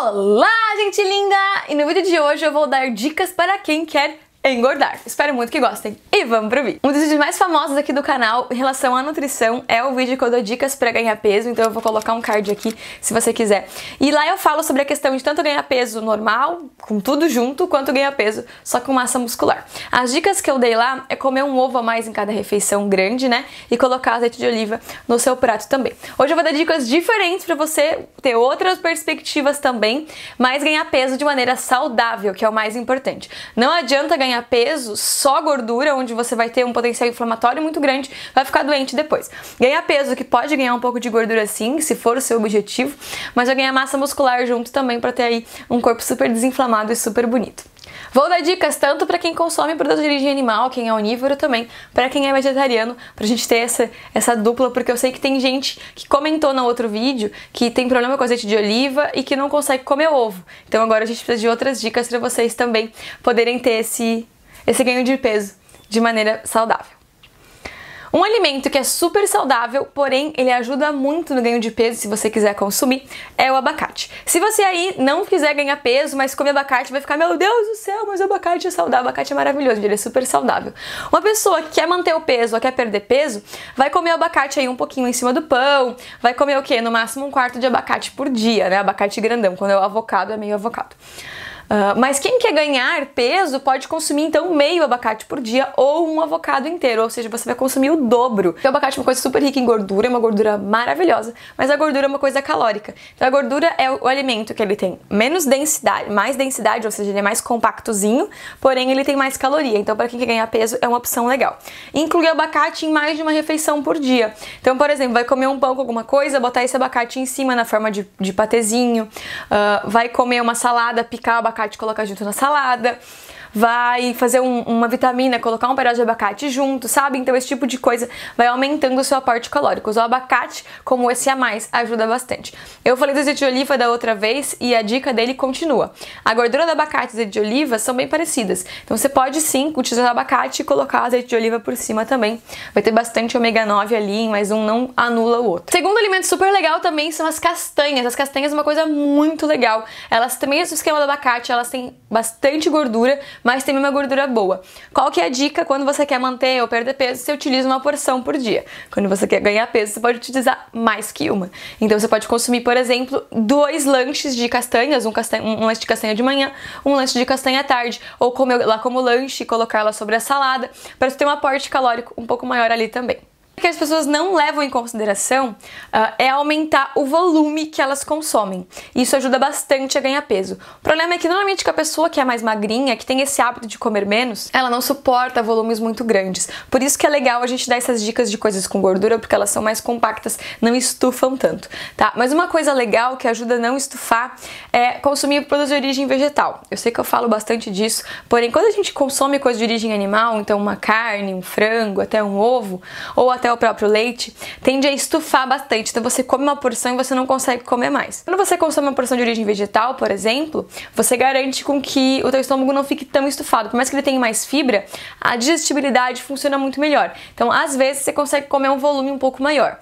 Olá, gente linda! E no vídeo de hoje eu vou dar dicas para quem quer engordar. Espero muito que gostem. E vamos pro vídeo. Um dos vídeos mais famosos aqui do canal em relação à nutrição é o vídeo que eu dou dicas para ganhar peso, então eu vou colocar um card aqui se você quiser. E lá eu falo sobre a questão de tanto ganhar peso normal, com tudo junto, quanto ganhar peso só com massa muscular. As dicas que eu dei lá é comer um ovo a mais em cada refeição grande, né? E colocar azeite de oliva no seu prato também. Hoje eu vou dar dicas diferentes para você ter outras perspectivas também, mas ganhar peso de maneira saudável, que é o mais importante. Não adianta ganhar peso só gordura, onde você vai ter um potencial inflamatório muito grande, vai ficar doente depois. Ganhar peso, que pode ganhar um pouco de gordura sim, se for o seu objetivo, mas vai ganhar massa muscular junto também para ter aí um corpo super desinflamado e super bonito. Vou dar dicas tanto para quem consome produtos de origem animal, quem é onívoro também, para quem é vegetariano, pra gente ter essa dupla, porque eu sei que tem gente que comentou no outro vídeo que tem problema com azeite de oliva e que não consegue comer ovo. Então agora a gente precisa de outras dicas para vocês também poderem ter esse ganho de peso de maneira saudável. Um alimento que é super saudável, porém ele ajuda muito no ganho de peso se você quiser consumir, é o abacate. Se você aí não quiser ganhar peso, mas come abacate, vai ficar, meu Deus do céu, mas o abacate é saudável, o abacate é maravilhoso, ele é super saudável. Uma pessoa que quer manter o peso ou quer perder peso, vai comer abacate aí um pouquinho em cima do pão, vai comer o quê? No máximo um quarto de abacate por dia, né? Abacate grandão, quando é o avocado, é meio avocado. Mas quem quer ganhar peso pode consumir então meio abacate por dia ou um avocado inteiro, ou seja, você vai consumir o dobro. O abacate é uma coisa super rica em gordura, é uma gordura maravilhosa, mas a gordura é uma coisa calórica. Então a gordura é o alimento que ele tem menos densidade, mais densidade, ou seja, ele é mais compactozinho, porém ele tem mais caloria. Então para quem quer ganhar peso é uma opção legal. Incluir abacate em mais de uma refeição por dia. Então, por exemplo, vai comer um pão com alguma coisa, botar esse abacate em cima na forma de patezinho, vai comer uma salada, picar o abacate, colocar junto na salada, vai fazer uma vitamina, colocar um pedaço de abacate junto, sabe? Então esse tipo de coisa vai aumentando o seu aporte calórico. O abacate, como esse a mais, ajuda bastante. Eu falei do azeite de oliva da outra vez e a dica dele continua. A gordura do abacate e do azeite de oliva são bem parecidas. Então você pode sim utilizar o abacate e colocar azeite de oliva por cima também. Vai ter bastante ômega 9 ali, mas um não anula o outro. Segundo alimento super legal também são as castanhas. As castanhas é uma coisa muito legal. Elas também, esse esquema do abacate, elas têm bastante gordura, mas tem uma gordura boa. Qual que é a dica quando você quer manter ou perder peso? Você utiliza uma porção por dia. Quando você quer ganhar peso, você pode utilizar mais que uma. Então você pode consumir, por exemplo, 2 lanches de castanhas, um lanche de castanha de manhã, um lanche de castanha à tarde, ou comer lá como lanche e colocar ela sobre a salada, para você ter um aporte calórico um pouco maior ali também. O que as pessoas não levam em consideração é aumentar o volume que elas consomem. Isso ajuda bastante a ganhar peso. O problema é que normalmente que a pessoa que é mais magrinha, que tem esse hábito de comer menos, ela não suporta volumes muito grandes. Por isso que é legal a gente dar essas dicas de coisas com gordura, porque elas são mais compactas, não estufam tanto, tá? Mas uma coisa legal que ajuda a não estufar é consumir produtos de origem vegetal. Eu sei que eu falo bastante disso, porém quando a gente consome coisa de origem animal, então uma carne, um frango, até um ovo, ou até o próprio leite, tende a estufar bastante. Então você come uma porção e você não consegue comer mais. Quando você consome uma porção de origem vegetal, por exemplo, você garante com que o teu estômago não fique tão estufado. Por mais que ele tenha mais fibra, a digestibilidade funciona muito melhor. Então, às vezes, você consegue comer um volume um pouco maior.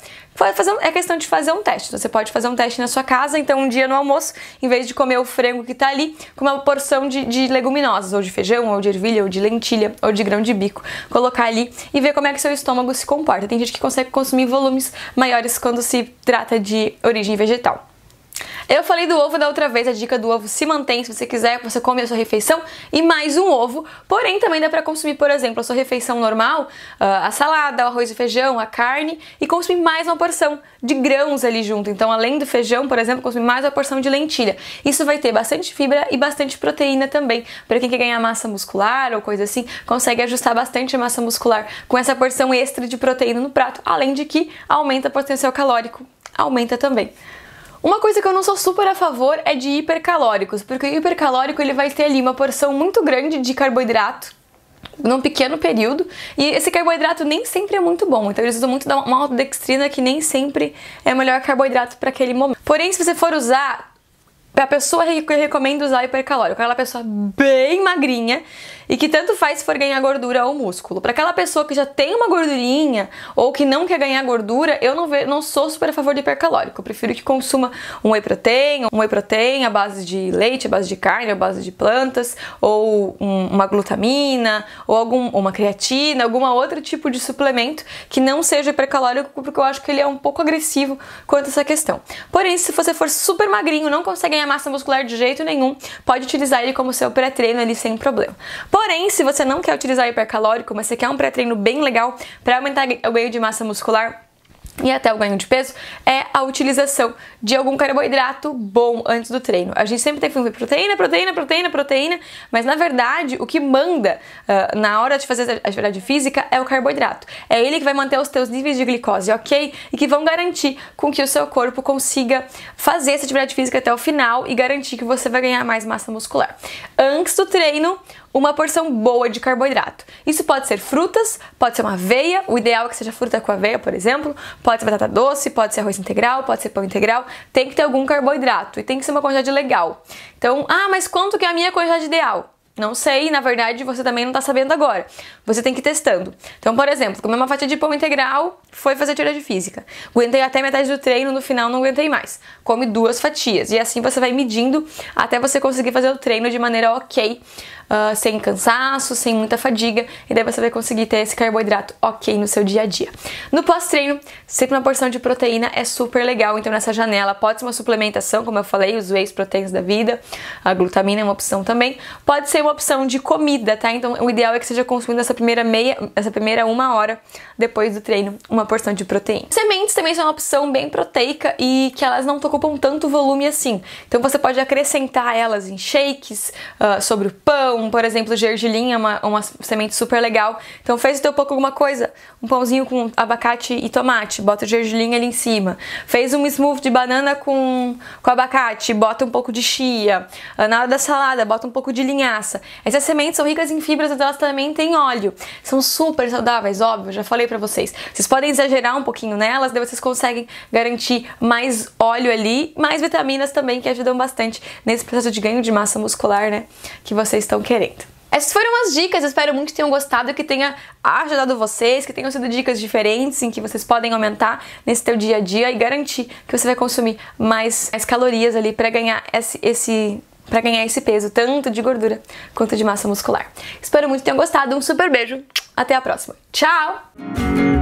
É questão de fazer um teste. Você pode fazer um teste na sua casa, então um dia no almoço, em vez de comer o frango que tá ali, comer uma porção de leguminosas, ou de feijão, ou de ervilha, ou de lentilha, ou de grão de bico, colocar ali e ver como é que seu estômago se comporta. Tem gente que consegue consumir volumes maiores quando se trata de origem vegetal. Eu falei do ovo da outra vez, a dica do ovo se mantém, se você quiser, você come a sua refeição e mais um ovo, porém também dá pra consumir, por exemplo, a sua refeição normal, a salada, o arroz e feijão, a carne, e consumir mais uma porção de grãos ali junto. Então, além do feijão, por exemplo, consumir mais uma porção de lentilha. Isso vai ter bastante fibra e bastante proteína também. Pra quem quer ganhar massa muscular ou coisa assim, consegue ajustar bastante a massa muscular com essa porção extra de proteína no prato, além de que aumenta o potencial calórico, aumenta também. Uma coisa que eu não sou super a favor é de hipercalóricos, porque o hipercalórico ele vai ter ali uma porção muito grande de carboidrato num pequeno período, e esse carboidrato nem sempre é muito bom, então eles usam muito da maltodextrina, que nem sempre é o melhor carboidrato para aquele momento. Porém, se você for usar Pra pessoa que eu recomendo usar hipercalórico, aquela pessoa bem magrinha e que tanto faz se for ganhar gordura ou músculo. Pra aquela pessoa que já tem uma gordurinha ou que não quer ganhar gordura, eu não sou super a favor de hipercalórico. Eu prefiro que consuma um whey protein à base de leite, à base de carne, à base de plantas, ou uma glutamina, ou uma creatina, algum outro tipo de suplemento que não seja hipercalórico, porque eu acho que ele é um pouco agressivo quanto a essa questão. Porém, se você for super magrinho, não consegue ganhar massa muscular de jeito nenhum, pode utilizar ele como seu pré-treino ali sem problema. Porém, se você não quer utilizar hipercalórico, mas você quer um pré-treino bem legal para aumentar o ganho de massa muscular e até o ganho de peso, é a utilização de algum carboidrato bom antes do treino. A gente sempre tem que fazer proteína, mas na verdade o que manda na hora de fazer a atividade física é o carboidrato. É ele que vai manter os teus níveis de glicose, ok? E que vão garantir com que o seu corpo consiga fazer essa atividade física até o final e garantir que você vai ganhar mais massa muscular. Antes do treino, uma porção boa de carboidrato. Isso pode ser frutas, pode ser uma aveia, o ideal é que seja fruta com aveia, por exemplo, pode ser batata doce, pode ser arroz integral, pode ser pão integral, tem que ter algum carboidrato e tem que ser uma quantidade legal. Então, mas quanto que é a minha quantidade ideal? Não sei, na verdade você também não tá sabendo agora. Você tem que ir testando. Então, por exemplo, comer uma fatia de pão integral, foi fazer atividade física. Aguentei até metade do treino, no final não aguentei mais. Come 2 fatias. E assim você vai medindo até você conseguir fazer o treino de maneira ok, sem cansaço, sem muita fadiga. E daí você vai conseguir ter esse carboidrato ok no seu dia a dia. No pós-treino, sempre uma porção de proteína é super legal. Então nessa janela pode ser uma suplementação, como eu falei, os whey proteins da vida. A glutamina é uma opção também. Pode ser uma opção de comida, tá? Então o ideal é que seja consumindo essa primeira 1 hora depois do treino, uma porção de proteína. Sementes também são uma opção bem proteica e que elas não ocupam tanto volume assim. Então você pode acrescentar elas em shakes, sobre o pão, por exemplo, gergelim é uma semente super legal. Então fez o teu pouco alguma coisa, um pãozinho com abacate e tomate, bota o gergelim ali em cima. Fez um smoothie de banana com abacate, bota um pouco de chia. Na hora da salada, bota um pouco de linhaça. Essas sementes são ricas em fibras, mas elas também têm óleo. São super saudáveis, óbvio, já falei pra vocês. Vocês podem exagerar um pouquinho nelas, daí vocês conseguem garantir mais óleo ali, mais vitaminas também, que ajudam bastante nesse processo de ganho de massa muscular, né, que vocês estão querendo. Essas foram as dicas, eu espero muito que tenham gostado, que tenha ajudado vocês, que tenham sido dicas diferentes em que vocês podem aumentar nesse teu dia a dia e garantir que você vai consumir mais calorias ali para ganhar esse peso, tanto de gordura quanto de massa muscular. Espero muito que tenham gostado, um super beijo, até a próxima. Tchau!